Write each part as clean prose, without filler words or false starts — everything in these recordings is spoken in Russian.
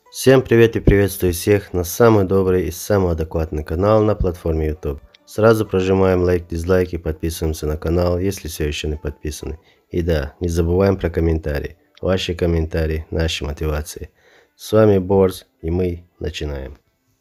Всем привет и приветствую всех на самый добрый и самый адекватный канал на платформе YouTube. Сразу прожимаем лайк, дизлайк и подписываемся на канал, если все еще не подписаны. И да, не забываем про комментарии. Ваши комментарии – наши мотивации. С вами Борс, и мы начинаем.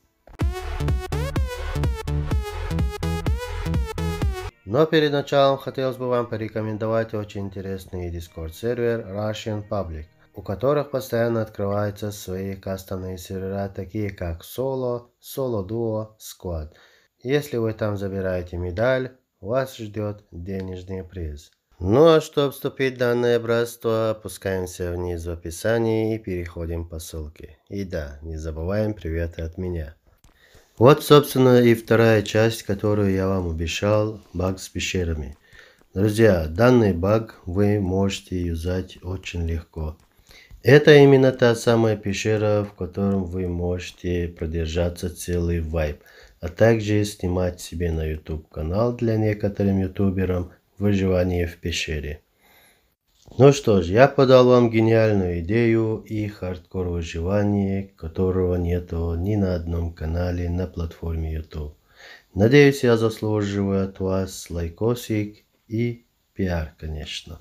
Но перед началом хотелось бы вам порекомендовать очень интересный Discord сервер Russian Public, у которых постоянно открываются свои кастомные сервера, такие как Solo, Solo Duo, Squad. Если вы там забираете медаль, вас ждет денежный приз. Ну а чтобы вступить в данное братство, опускаемся вниз в описании и переходим по ссылке. И да, не забываем приветы от меня. Вот, собственно, и вторая часть, которую я вам обещал, баг с пещерами. Друзья, данный баг вы можете юзать очень легко. Это именно та самая пещера, в которой вы можете продержаться целый вайп, а также снимать себе на YouTube канал для некоторым ютуберам выживание в пещере. Ну что ж, я подал вам гениальную идею и хардкор выживания, которого нету ни на одном канале на платформе YouTube. Надеюсь, я заслуживаю от вас лайкосик и пиар, конечно.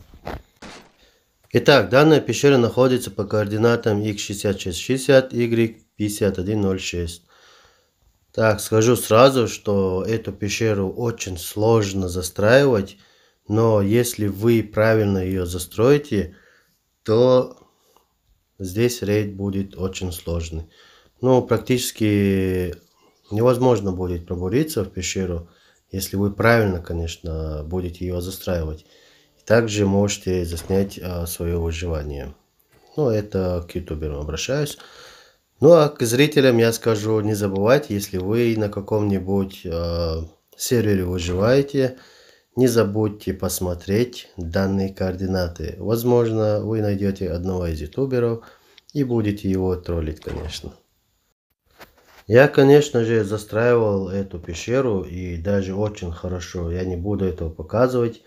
Итак, данная пещера находится по координатам x6660, y5106. Так, скажу сразу, что эту пещеру очень сложно застраивать, но если вы правильно ее застроите, то здесь рейд будет очень сложный. Ну, практически невозможно будет пробуриться в пещеру, если вы правильно, конечно, будете ее застраивать. Также можете заснять свое выживание. Ну, это к ютуберам обращаюсь. Ну, а к зрителям я скажу, не забывайте, если вы на каком-нибудь сервере выживаете, не забудьте посмотреть данные координаты. Возможно, вы найдете одного из ютуберов и будете его троллить, конечно. Я, конечно же, застраивал эту пещеру и даже очень хорошо. Я не буду этого показывать.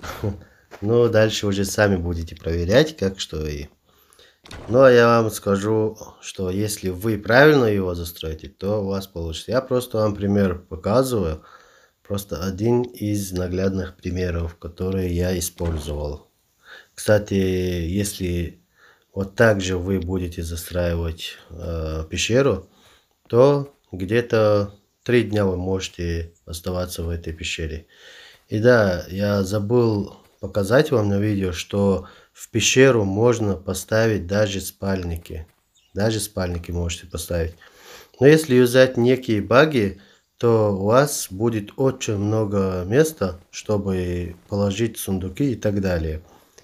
Но дальше уже сами будете проверять, как что и. Ну, а я вам скажу, что если вы правильно его застроите, то у вас получится. Я просто вам пример показываю. Просто один из наглядных примеров, которые я использовал. Кстати, если вот так же вы будете застраивать пещеру, то где-то 3 дня вы можете оставаться в этой пещере. И да, я забыл показать вам на видео, что в пещеру можно поставить даже спальники. Даже спальники можете поставить. Но если юзать некие баги, то у вас будет очень много места, чтобы положить сундуки и так далее.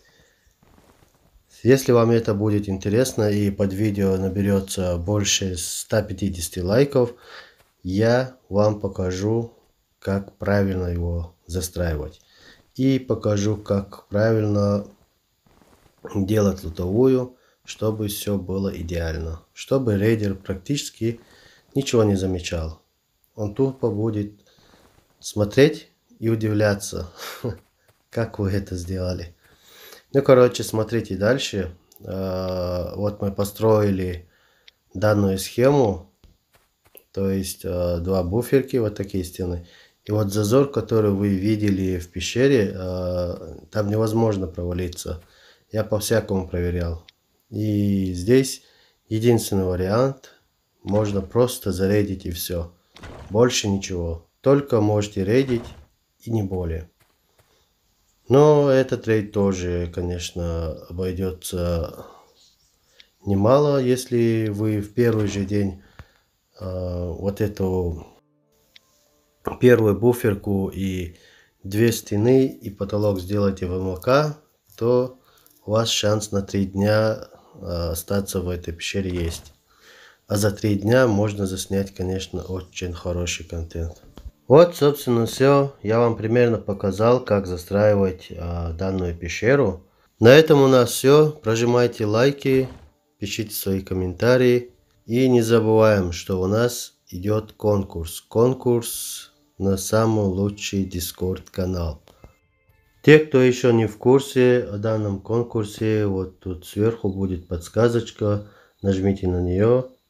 Если вам это будет интересно и под видео наберется больше 150 лайков, я вам покажу, как правильно его застраивать. И покажу, как правильно делать лутовую, чтобы все было идеально. Чтобы рейдер практически ничего не замечал. Он тупо будет смотреть и удивляться, как вы это сделали. Ну, короче, смотрите дальше. Вот мы построили данную схему. То есть два буферки, вот такие стены. И вот зазор, который вы видели в пещере, там невозможно провалиться. Я по-всякому проверял. И здесь единственный вариант. Можно просто зарейдить и все. Больше ничего. Только можете рейдить и не более. Но этот рейд тоже, конечно, обойдется немало, если вы в первый же день вот эту первую буферку и 2 стены и потолок сделаете в МЛК, то у вас шанс на 3 дня остаться в этой пещере есть. А за 3 дня можно заснять, конечно, очень хороший контент. Вот, собственно, все. Я вам примерно показал, как застраивать данную пещеру. На этом у нас все. Прожимайте лайки, пишите свои комментарии. И не забываем, что у нас идет конкурс. Конкурс на самый лучший Discord канал. Те, кто еще не в курсе о данном конкурсе, вот тут сверху будет подсказочка. Нажмите на нее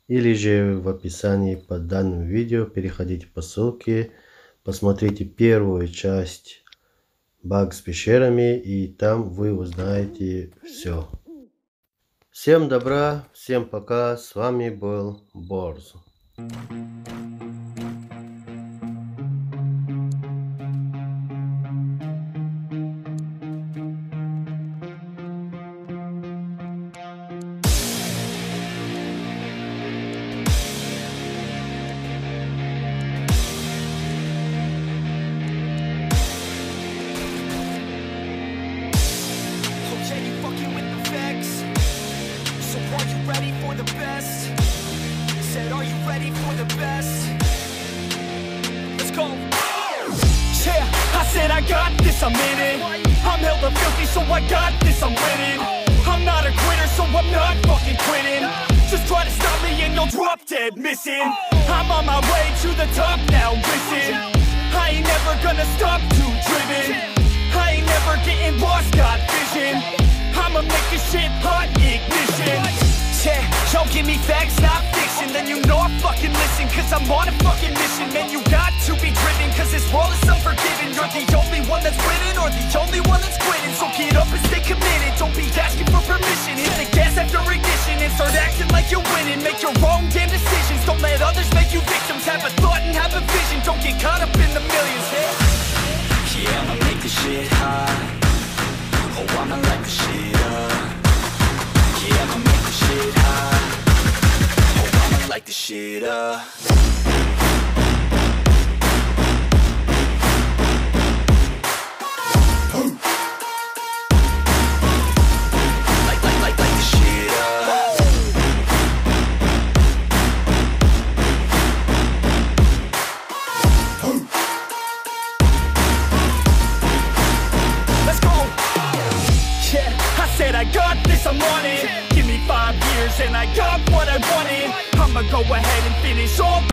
или же в описании под данным видео переходите по ссылке, посмотрите первую часть баг с пещерами, и там вы узнаете все. Всем добра, всем пока, с вами был Борз. Are you ready for the best? Said, are you ready for the best? Let's go. Yeah, I said I got this, I'm in it. I'm hella filthy, so I got this, I'm winning. I'm not a quitter, so I'm not fucking quitting. Just try to stop me and you'll drop dead missing. I'm on my way to the top now, listen. I ain't never gonna stop, too driven. I ain't never getting lost, got vision. I'ma make this shit hot, ignition. Yeah, don't give me facts, not fiction. Then you know I fucking listen, cause I'm on a fucking mission. Man, you got to be driven, cause this world is unforgiving. You're the only one that's winning, or the only one that's quitting. So get up and stay committed, don't be asking for permission. Hit the gas after ignition and start acting like you're winning. Make your own damn decisions, don't let others make you victims. Have a thought and have a vision, don't get caught up in the millions. Yeah, I'ma make this shit hot. Oh, I'ma light the shit up. Yeah, I'ma make the shit hot. Oh, I'ma light the shit up. Light the shit up. Let's go. Yeah, I said I got this, I'm on it. Give me 5 years and I got what I wanted. I'ma go ahead and finish all